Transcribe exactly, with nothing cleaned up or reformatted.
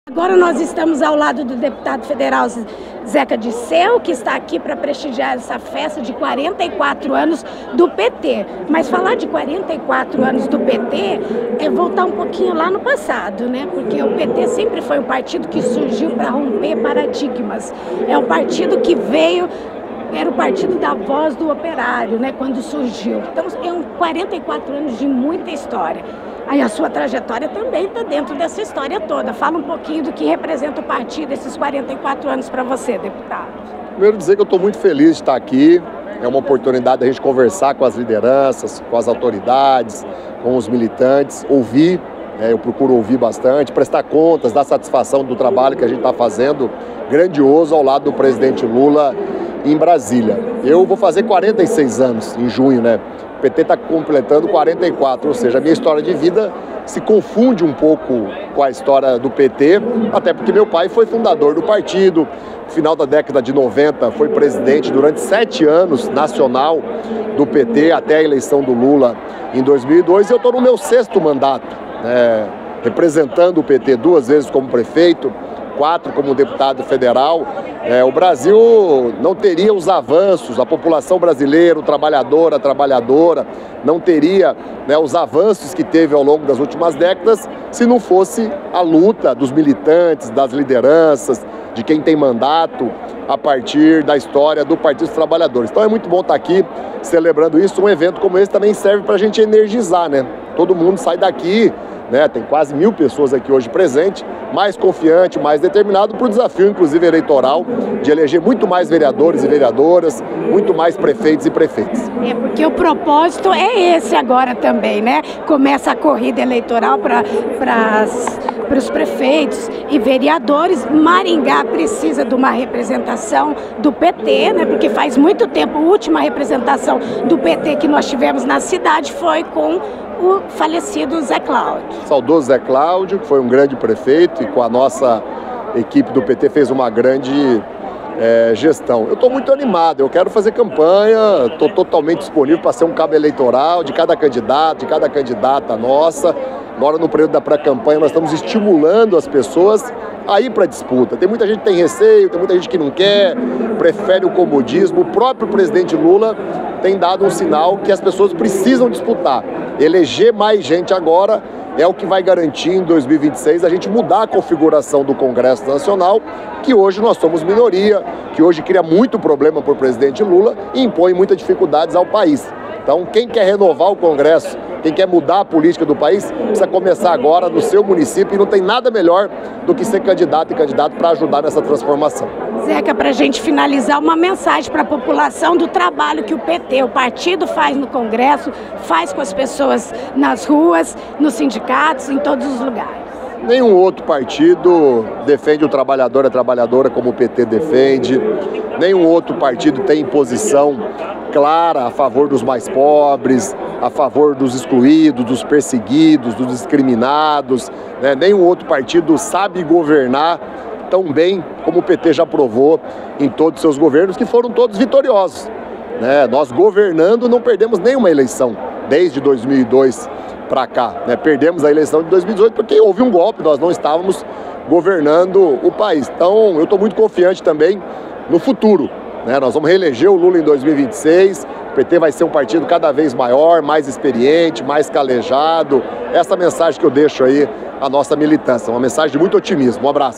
Agora nós estamos ao lado do deputado federal Zeca Dirceu, que está aqui para prestigiar essa festa de quarenta e quatro anos do P T. Mas falar de quarenta e quatro anos do P T é voltar um pouquinho lá no passado, né? Porque o P T sempre foi um partido que surgiu para romper paradigmas. É um partido que veio... Era o partido da voz do operário, né, quando surgiu. Então, é um quarenta e quatro anos de muita história. Aí a sua trajetória também está dentro dessa história toda. Fala um pouquinho do que representa o partido, esses quarenta e quatro anos para você, deputado. Primeiro dizer que eu estou muito feliz de estar aqui. É uma oportunidade da gente conversar com as lideranças, com as autoridades, com os militantes, ouvir. É, eu procuro ouvir bastante, prestar contas, dar satisfação do trabalho que a gente está fazendo, grandioso, ao lado do presidente Lula em Brasília. Eu vou fazer quarenta e seis anos em junho, né? O P T está completando quarenta e quatro, ou seja, a minha história de vida se confunde um pouco com a história do P T, até porque meu pai foi fundador do partido, no final da década de noventa foi presidente durante sete anos nacional do P T, até a eleição do Lula em dois mil e dois, e eu estou no meu sexto mandato, né, representando o P T duas vezes como prefeito, quatro como deputado federal. É, o Brasil não teria os avanços, a população brasileira, o trabalhador, a trabalhadora, não teria, né, os avanços que teve ao longo das últimas décadas se não fosse a luta dos militantes, das lideranças, de quem tem mandato a partir da história do Partido dos Trabalhadores. Então é muito bom estar aqui celebrando isso. Um evento como esse também serve para a gente energizar, né? Todo mundo sai daqui, né? Tem quase mil pessoas aqui hoje presentes, mais confiante, mais determinado para o desafio, inclusive eleitoral, de eleger muito mais vereadores e vereadoras, muito mais prefeitos e prefeitas. É porque o propósito é esse agora também, né? Começa a corrida eleitoral para para os prefeitos e vereadores. Maringá precisa de uma representação do P T, né? Porque faz muito tempo, a última representação do P T que nós tivemos na cidade foi com o falecido Zé Cláudio. Saudoso Zé Cláudio, que foi um grande prefeito e com a nossa equipe do P T fez uma grande é, gestão. Eu estou muito animado, eu quero fazer campanha, estou totalmente disponível para ser um cabo eleitoral de cada candidato, de cada candidata nossa. Agora, no período da pré-campanha, nós estamos estimulando as pessoas a ir para a disputa. Tem muita gente que tem receio, tem muita gente que não quer, prefere o comodismo. O próprio presidente Lula tem dado um sinal que as pessoas precisam disputar. Eleger mais gente agora é o que vai garantir em dois mil e vinte e seis a gente mudar a configuração do Congresso Nacional, que hoje nós somos minoria, que hoje cria muito problema para o presidente Lula e impõe muitas dificuldades ao país. Então, quem quer renovar o Congresso, quem quer mudar a política do país, precisa começar agora no seu município e não tem nada melhor do que ser candidato e candidato para ajudar nessa transformação. Zeca, para a gente finalizar, uma mensagem para a população do trabalho que o P T, o partido, faz no Congresso, faz com as pessoas nas ruas, nos sindicatos, em todos os lugares. Nenhum outro partido defende o trabalhador e a trabalhadora como o P T defende. Nenhum outro partido tem posição clara a favor dos mais pobres, a favor dos excluídos, dos perseguidos, dos discriminados. Né? Nenhum outro partido sabe governar tão bem como o P T já provou em todos os seus governos, que foram todos vitoriosos. Né? Nós governando não perdemos nenhuma eleição, desde dois mil e dois para cá. Né? Perdemos a eleição de dois mil e dezoito porque houve um golpe, nós não estávamos governando o país. Então eu estou muito confiante também no futuro. Né? Nós vamos reeleger o Lula em dois mil e vinte e seis, o P T vai ser um partido cada vez maior, mais experiente, mais calejado. Essa mensagem que eu deixo aí à nossa militância, uma mensagem de muito otimismo. Um abraço.